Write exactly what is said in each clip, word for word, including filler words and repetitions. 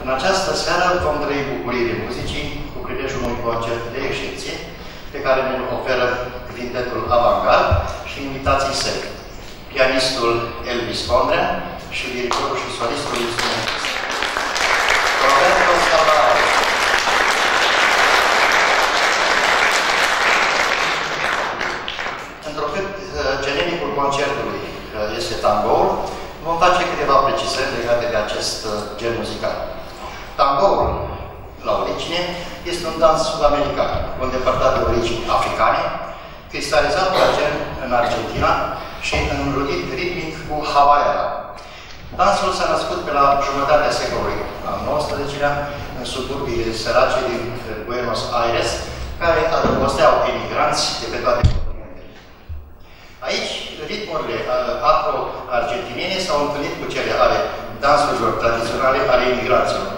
În această seară vom trăi bucuriile muzicii cu prilejul unui concert de excepție pe care ne oferă Quintetul Avantgard și invitații săi, pianistul Elvis Condrea și directorul și solistul instrumentist Roberto Salvarado. Întrucât genericul concertului este tangoul, vom face câteva precizări legate de acest gen muzical. Tangoul, la origine, este un dans sud-american, cu îndepărtate origini africane, cristalizat la gen în Argentina și înrudit ritmic cu havaiana. Dansul s-a născut pe la jumătatea secolului al nouăsprezecelea în suburbiile sărace din Buenos Aires, care adăposteau emigranți de pe toate continentele. Aici, ritmurile afro-argentinene s-au întâlnit cu cele ale dansurilor tradiționale ale imigranților.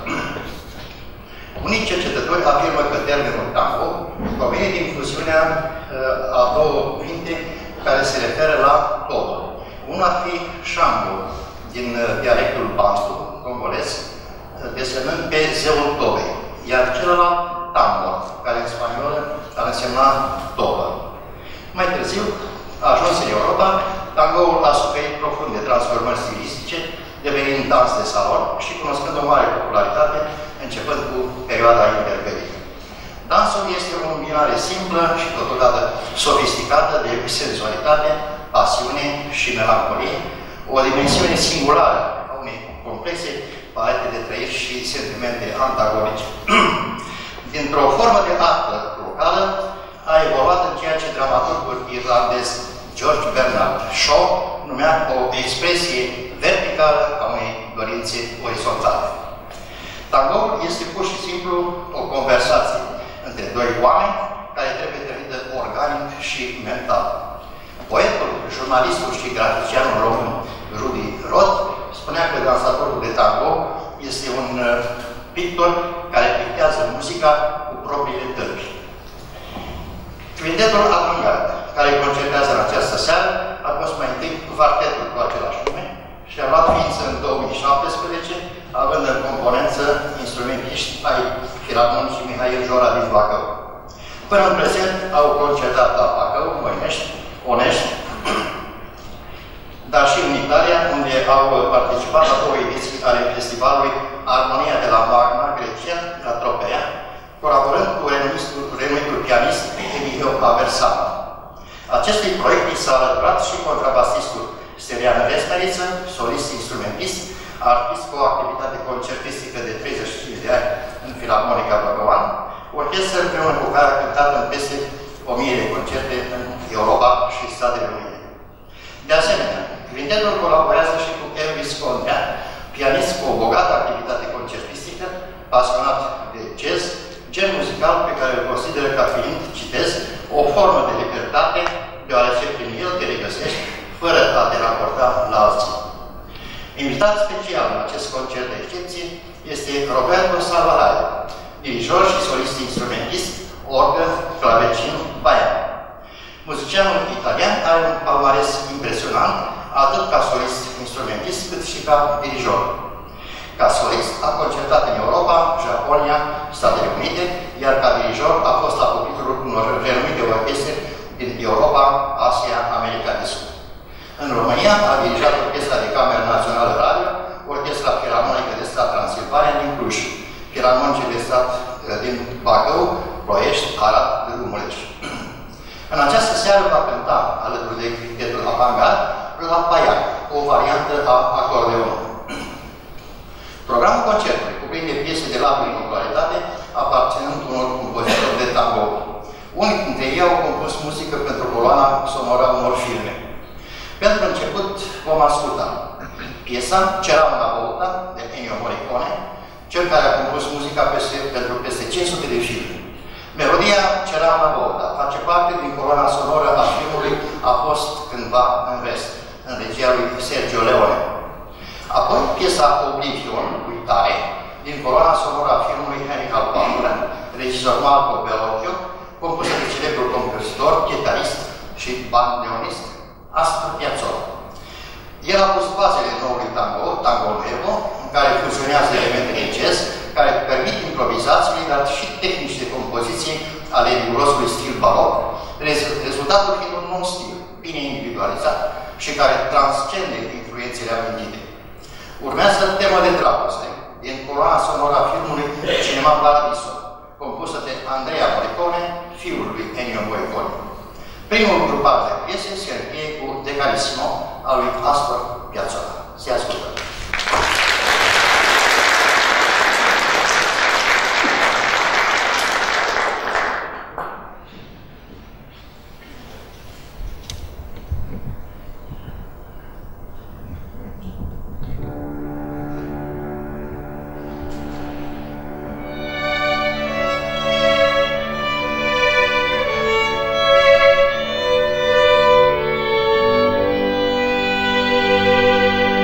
Unii cercetători afirmă că termenul tango provine din fuziunea uh, a două cuvinte care se referă la toba. Una ar fi shango, din uh, dialectul bantu, congolez, uh, desemnând pe zeul tobei, iar celălalt tango, care în spaniolă ar însemna toba. Mai târziu, a ajuns în Europa, tangoul a suferit profunde transformări stilistice, devenind dans de salon și cunoscând o mare popularitate, începând cu perioada interbelică. Dansul este o combinare simplă și totodată sofisticată de senzualitate, pasiune și melancolie, o dimensiune singulară a unei complexe palete de trăiri și sentimente antagonice. Dintr-o formă de artă locală, a evoluat în ceea ce dramaturgul irlandez George Bernard Shaw numea o expresie verticală a unei dorințe orizontale. Tangoul este pur și simplu o conversație între doi oameni care trebuie trăită organic și mental. Poetul, jurnalistul și graficianul român Rudy Roth spunea că dansatorul de tango este un pictor care pictează muzica cu propriile tălpi. Quintetul Avantgard, care concertează în această seară, a fost mai întâi quartetul cu același nume și a luat ființă în două mii șaptesprezece, având în componență instrumentiști ai Filarmonicii Mihail Jora din Bacău. Până în prezent au concertat la Bacău, Moinești, Onești, dar și în Italia, unde au participat la două ediții ale festivalului Armonia de la Magna Grecia, la Tropea, colaborând cu renumitul pianist Emilio Aversano. Acestui proiect i s-a alăturat și contrabasistul Stelian Resmeriță, solist instrumentist, artist cu o activitate concertistică de treizeci și cinci de ani în Filarmonica Băgăuan, orchestră împreună cu care a cântat în peste o mie de concerte în Europa și Statele Unite. De asemenea, Quintetul colaborează și cu Elvis Condrea, pianist cu o bogată activitate concertistică, pasionat de jazz, gen muzical pe care îl consideră ca fiind, citez, o formă de libertate, deoarece prin el te regăsești, fără a te raporta la alții. Invitat special în acest concert de excepție este Roberto Salvarado, dirijor și solist instrumentist, orgă, clavecin, baian. Muzicianul italian are un palmares impresionant, atât ca solist instrumentist, cât și ca dirijor. Ca solist a concertat în Europa, Japonia, Statele Unite, iar ca dirijor a fost la pupitrul unor renumite orchestre din Europa, Asia, America de Sud. În România a dirijat Orchestra de Cameră Națională Radio, Orchestra Filarmonică de Stat Transilvania din Cluj, Filarmonice de Stat din Bacău, Ploiești, Arad, Târgu Mureș. În această seară va cânta, alături de Quintetul Avantgard, la Paian, o variantă a acordeonului. Programul concertului cuprinde piese de largă popularitate, aparținând unor compozitori de tango. Unii dintre ei au compus muzică pentru coloana sonoră a unor filme. Pentru început vom asculta piesa C'era una volta, de Ennio Morricone, cel care a compus muzica peste, pentru peste cinci sute de filme. Melodia C'era una volta face parte din coloana sonoră a filmului A fost cândva în vest, în regia lui Sergio Leone. Apoi piesa Oblivion, Uitare, din coloana sonoră a filmului Hannibal Lecter, regizor Marco Bellocchio, compusă de celebrul compozitor, chitarist și bandoneonist Astor Piazzolla. El a pus bazele noului tango, Tango Nuevo, în care fuzionează elemente de jazz, gândite. Urmează Tema de dragoste, din coloana sonoră a filmului Cinema Paradiso, compusă de Andrea Morricone, fiul lui Ennio Morricone. Primul grupar de piese se încheie cu De Carissimo al lui Astor Piazzolla. Se ascultă. Thank you.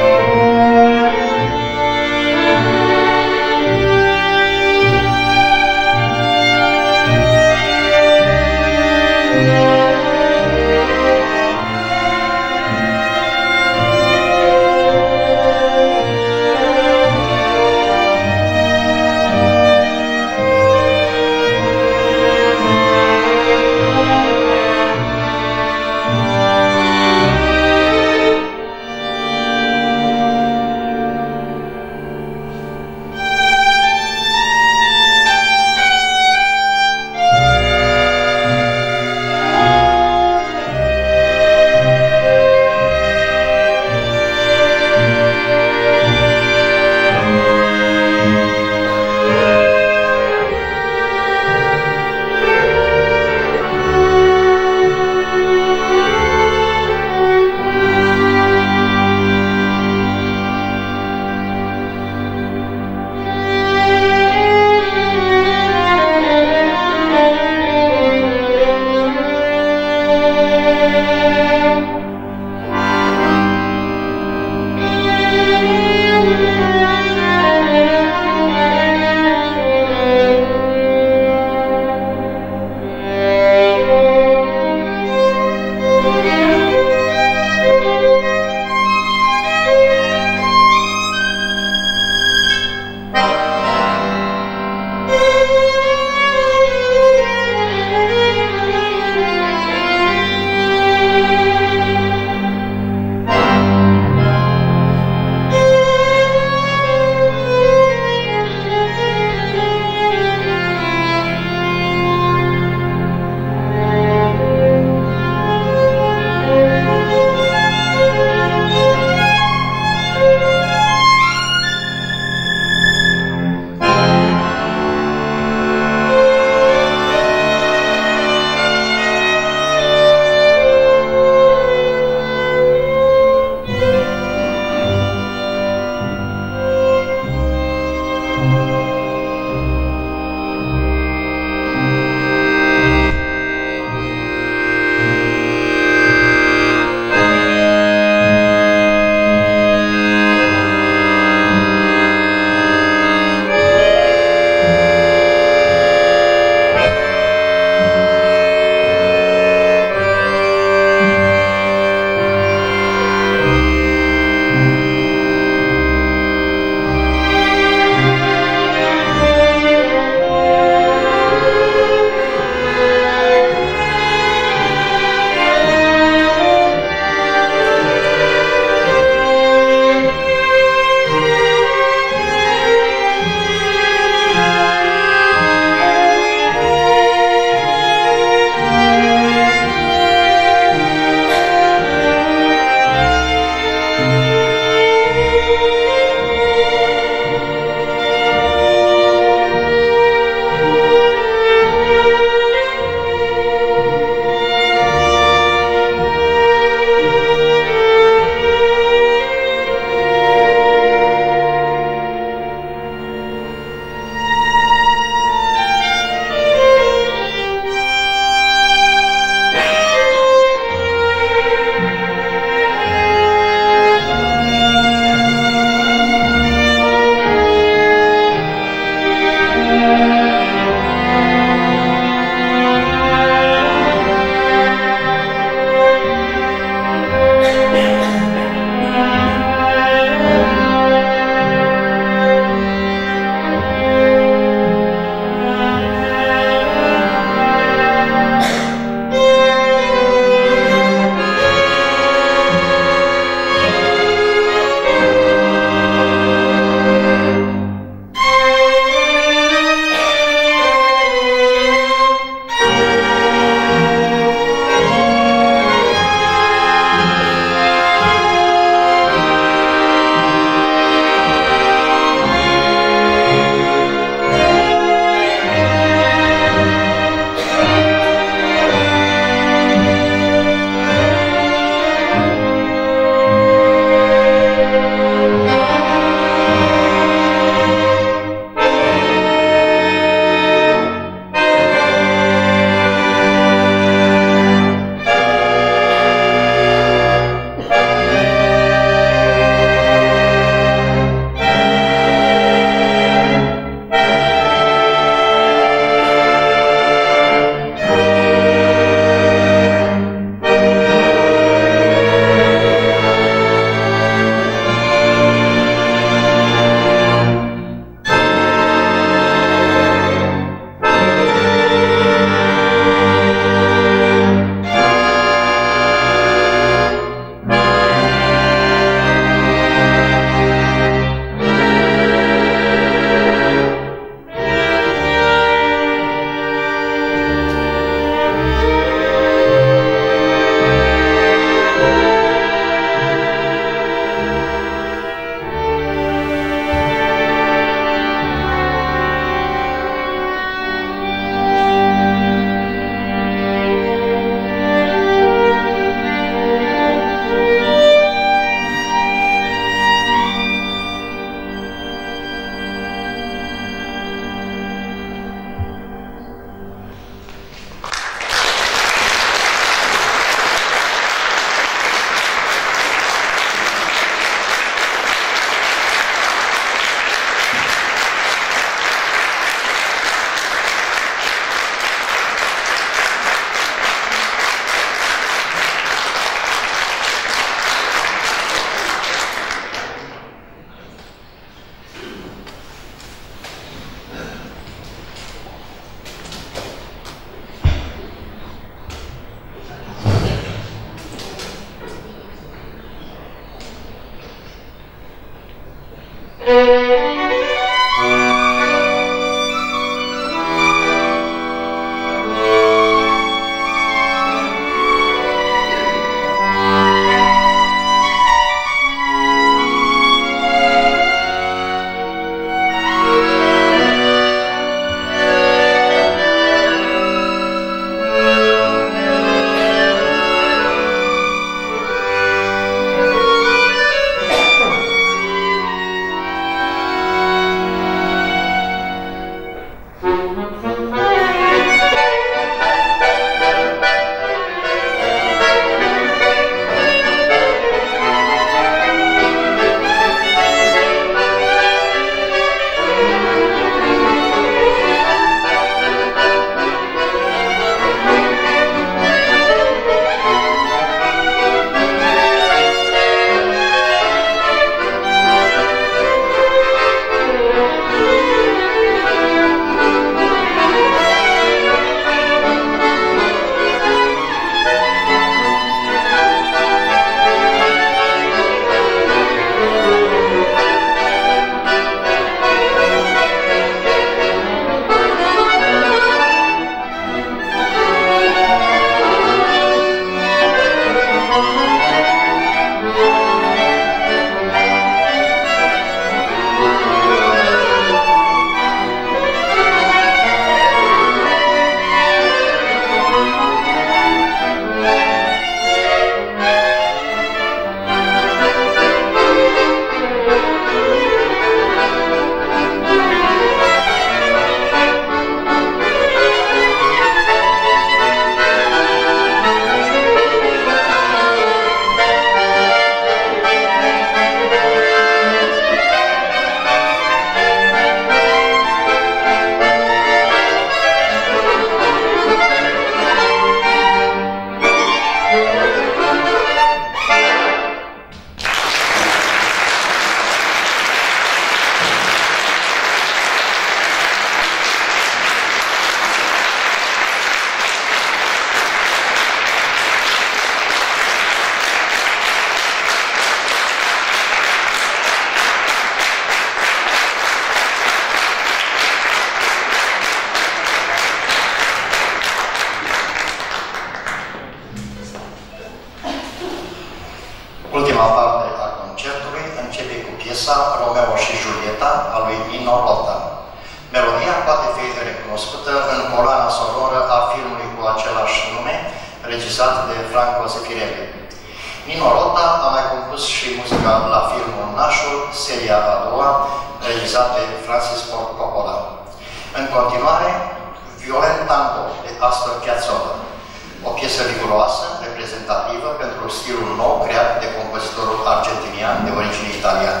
Ultima parte a concertului începe cu piesa Romeo și Julieta a lui Nino Rota. Melodia poate fi recunoscută în coloana sonoră a filmului cu același nume, regizat de Franco Zeffirelli. Nino Rota a mai compus și muzica la filmul Nașul, seria a doua, regizat de Francis Ford Coppola. În continuare, Violent Tango de Astor Piazzolla, o piesă riguroasă, reprezentativă pentru stilul nou creat de compozitorul argentinian de origine italiană.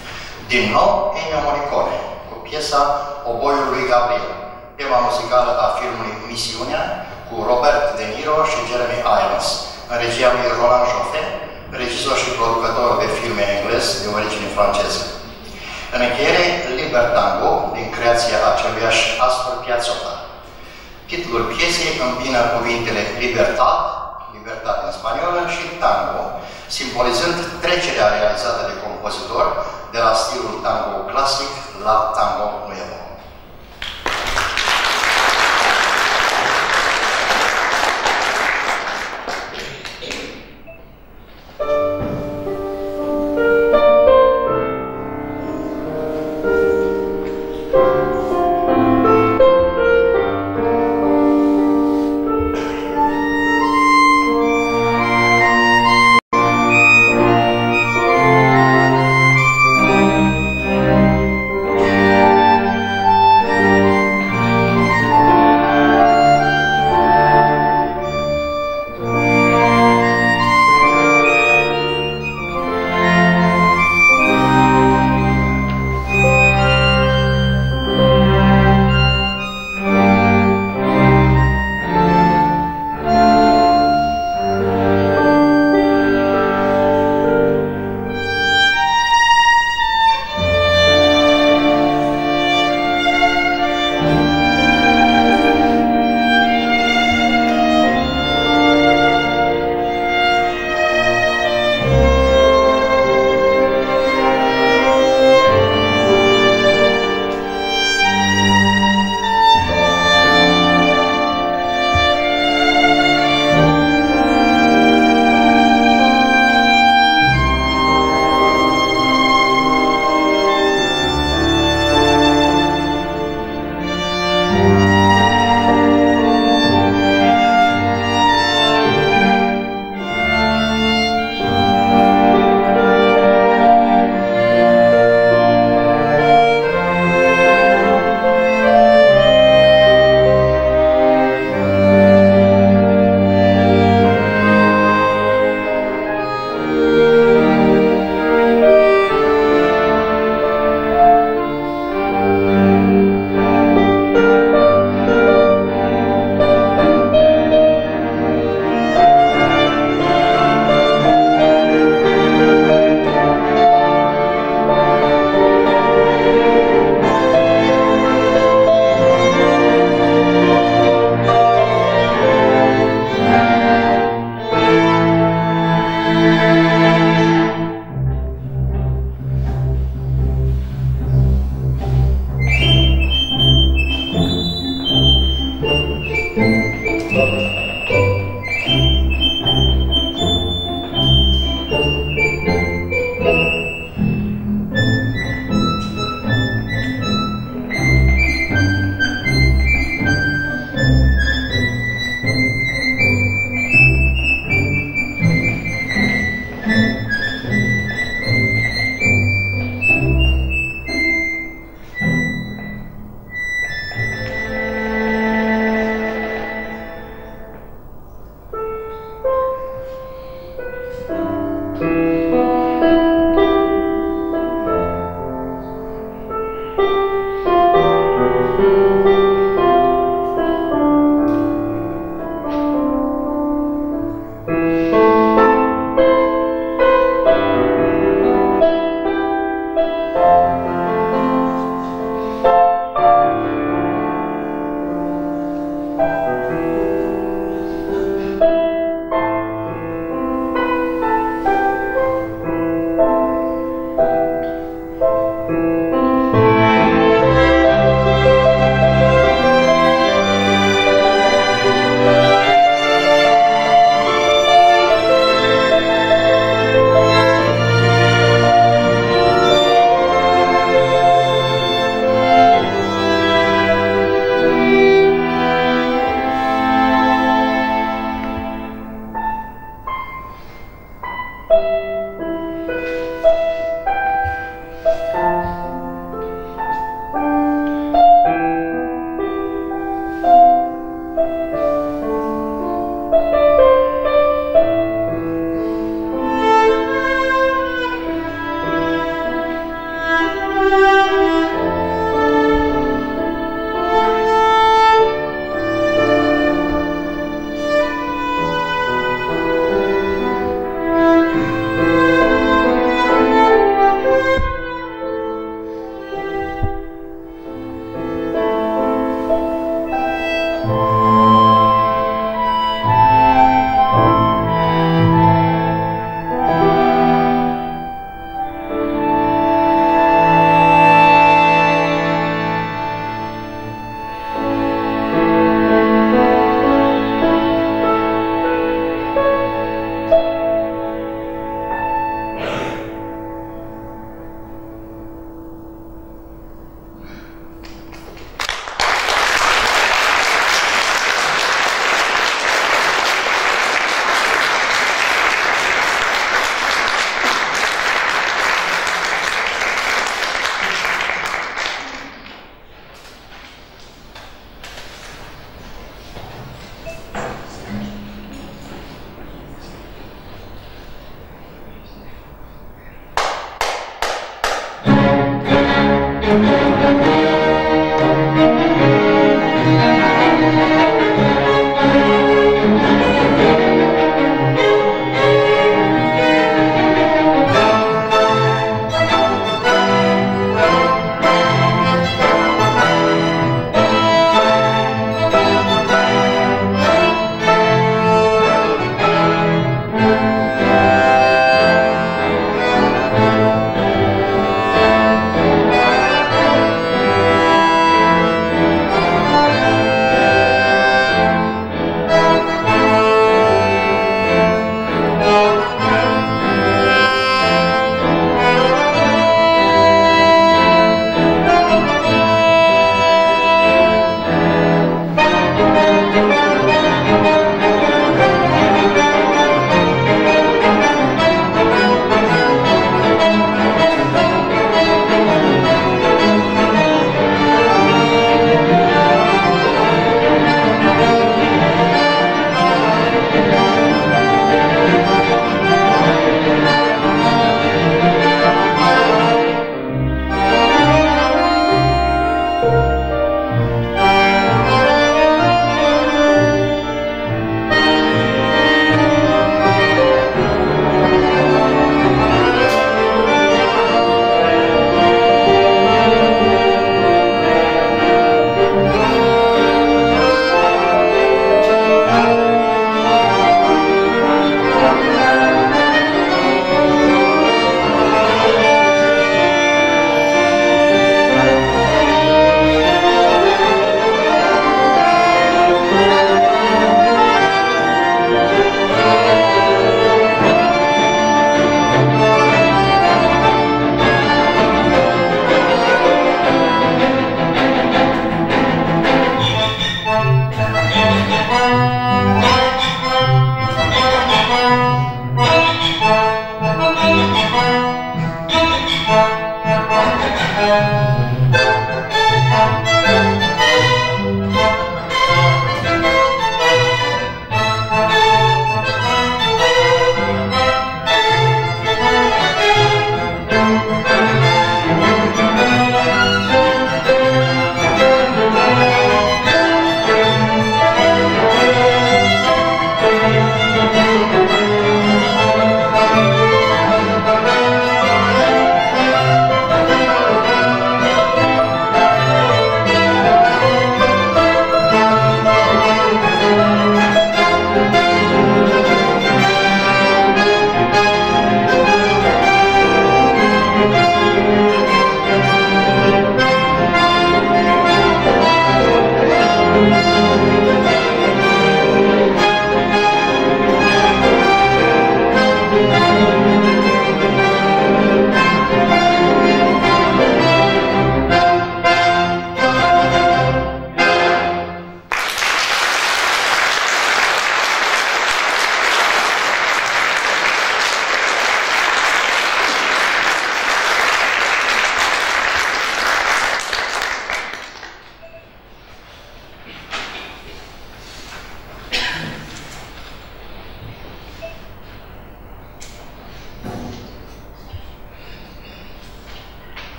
Din nou, Ennio Morricone, cu piesa Oboiul lui Gabriel, tema muzicală a filmului Misiunea, cu Robert De Niro și Jeremy Irons, în regia lui Roland Joffé, regizor și producător de filme englez de origine franceză. În încheiere, Liber Tango, din creația aceluiași Astor Piazzolla. Titlul piesei îmbină cuvintele libertate, libertate în spaniolă, și tango, simbolizând trecerea realizată de compozitor de la stilul tango clasic la tango nuevo. Thank you.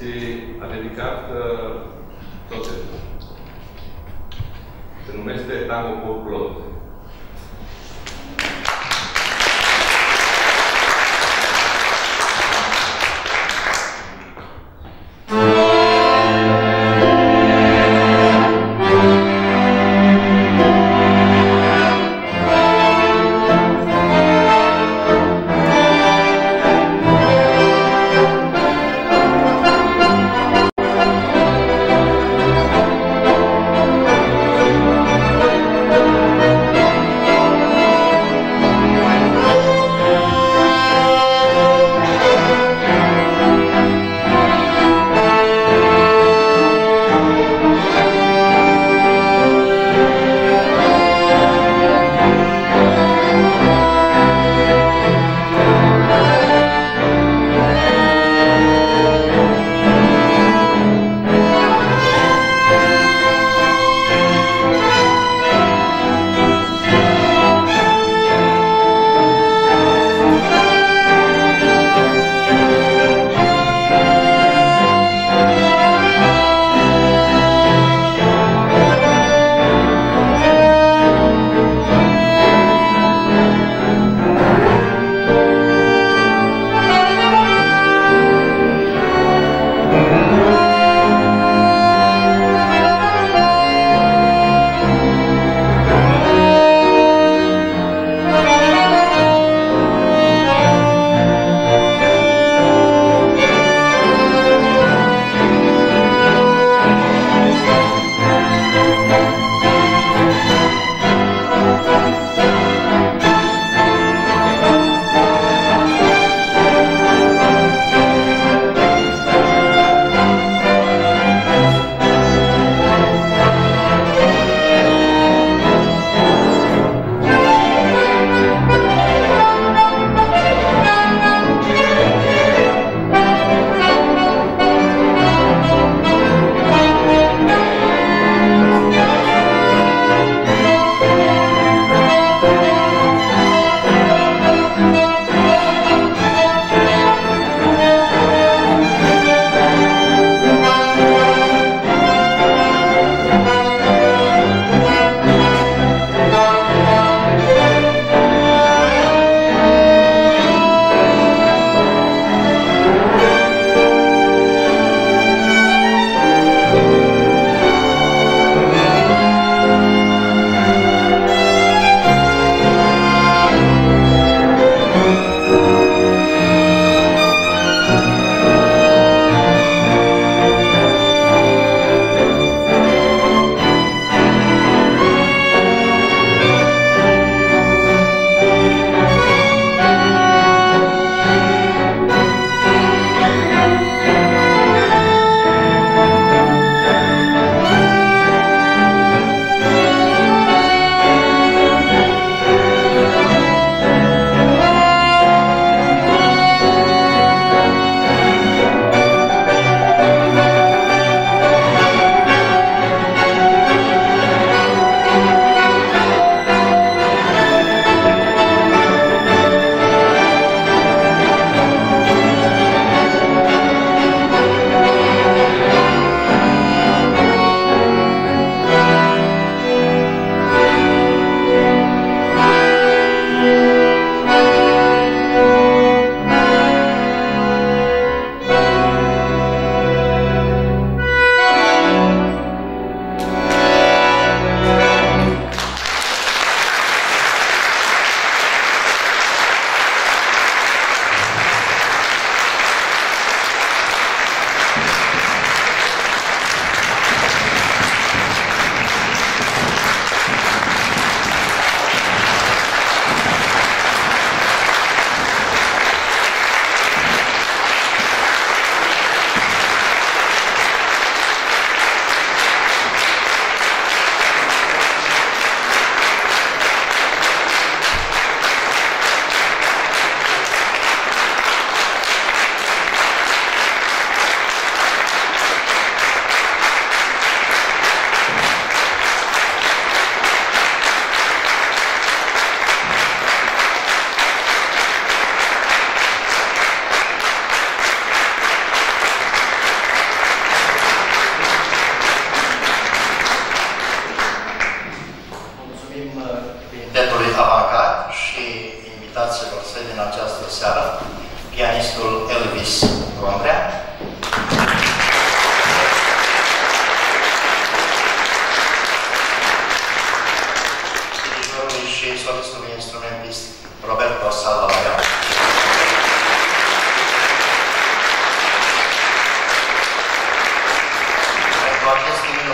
și a dedicat uh, procesul. Se numește Tango Folklor. Thank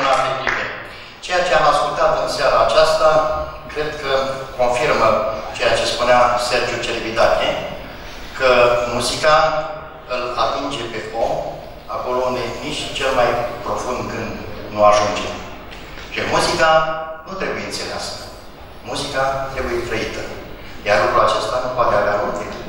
afective. Ceea ce am ascultat în seara aceasta, cred că confirmă ceea ce spunea Sergiu Celibidache, că muzica îl atinge pe om acolo unde nici cel mai profund gând nu ajunge. Și muzica nu trebuie înțeleasă. Muzica trebuie trăită. Iar lucrul acesta nu poate avea loc decât